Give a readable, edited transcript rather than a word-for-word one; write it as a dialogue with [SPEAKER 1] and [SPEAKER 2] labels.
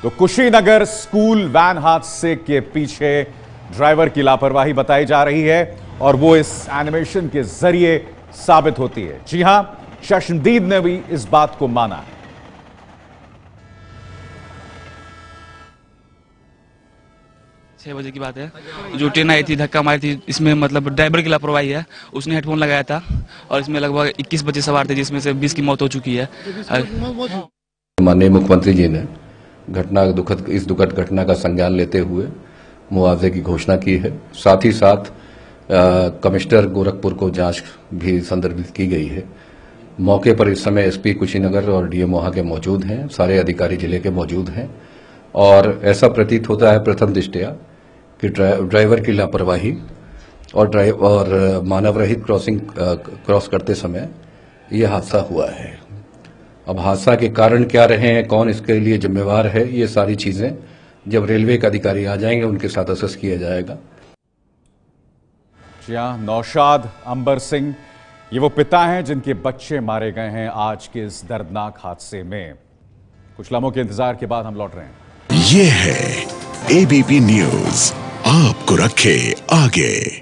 [SPEAKER 1] तो Kushinagar school van हादसे के पीछे ड्राइवर की लापरवाही बताई जा रही है और वो इस एनिमेशन के जरिए साबित होती है। जी हां, शशनदीद ने भी इस बात को माना है।
[SPEAKER 2] 6 बजे की बात है, जो ट्रेन आई थी धक्का मारी थी, इसमें मतलब ड्राइवर की लापरवाही है। उसने हेडफोन लगाया था और इसमें लगभग 21 बच्चे सवार थे, जिसमें से 20 की मौत हो चुकी है।
[SPEAKER 3] माननीय मुख्यमंत्री जी ने इस दुखद घटना का संज्ञान लेते हुए मुआवजे की घोषणा की है। साथ ही साथ कमिश्नर गोरखपुर को जांच भी संदर्भित की गई है। मौके पर इस समय एसपी कुशीनगर और डीएम वहां के मौजूद हैं, सारे अधिकारी जिले के मौजूद हैं और ऐसा प्रतीत होता है प्रथम दृष्टया कि ड्राइवर की लापरवाही और मानव रहित क्रॉस करते समय यह हादसा हुआ है। अब हादसा के कारण क्या रहे हैं, कौन इसके लिए जिम्मेवार है, ये सारी चीजें जब रेलवे के अधिकारी आ जाएंगे उनके साथ असेस किया जाएगा।
[SPEAKER 1] जी हां, नौशाद अंबर सिंह ये वो पिता हैं जिनके बच्चे मारे गए हैं आज के इस दर्दनाक हादसे में। कुछ लम्हों के इंतजार के बाद हम लौट रहे हैं।
[SPEAKER 4] ये है एबीपी न्यूज, आपको रखे आगे।